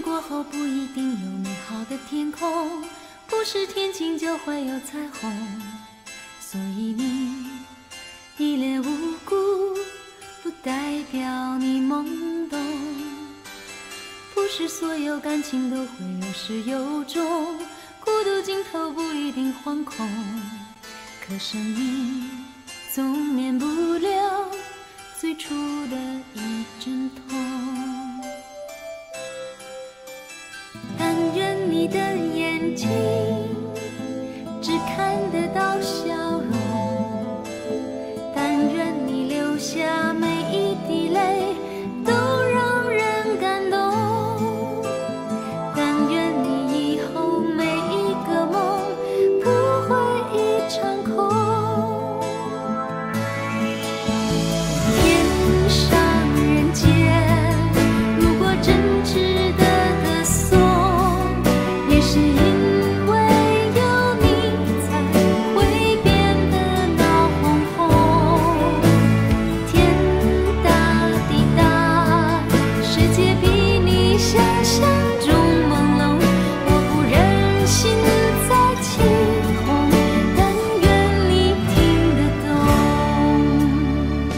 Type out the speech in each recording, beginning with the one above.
过后不一定有美好的天空，不是天晴就会有彩虹。所以你一脸无辜，不代表你懵懂。不是所有感情都会有始有终，孤独尽头不一定惶恐。可生命总免不了最初的一阵痛。但愿你的眼睛只看得到笑容，但愿你流下每一滴泪都让人感动，但愿你以后每一个梦不会一场空。天上人间，如果真值得歌颂，也是因为有你才会变得闹哄哄。天大地大，世界比你想象中朦胧，我不忍心再起哄，但愿你听得懂。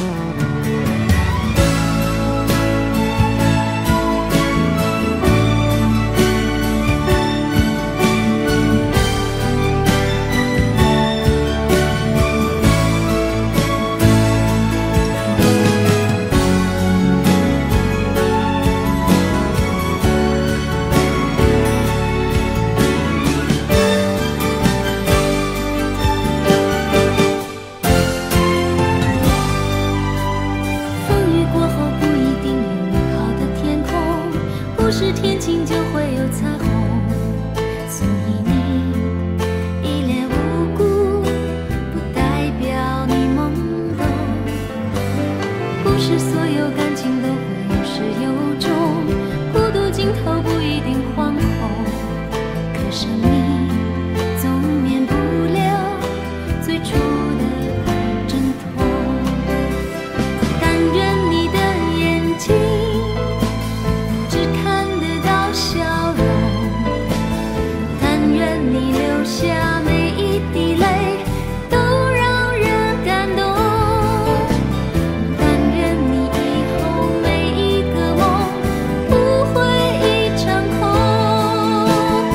风雨过后不一定有美好的天空，不是天晴就会有彩虹。所以你一脸无辜，不代表你懵懂。不是所有感情都会有始有终，孤独尽头不一定惶恐。可生命总免不了最初的一阵痛。但愿你的眼睛只看得到笑容，但愿你流下每一滴泪都让人感动，但愿你以后每一个梦不会一场空。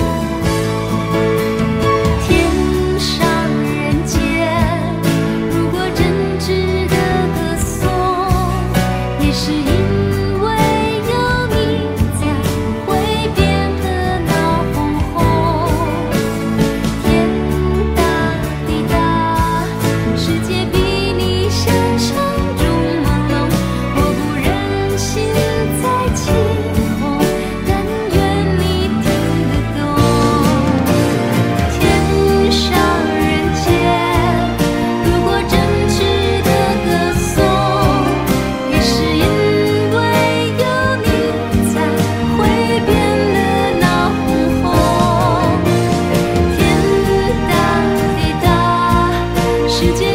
天上人间，如果真值得歌颂，也是因为有你才会变得闹哄哄。天大地大，世界比你想象中朦胧，我不忍心再起哄，但愿你听得懂。天上人间，如果真值得歌颂，也是因为有你才会变得闹哄哄。天大地大，世界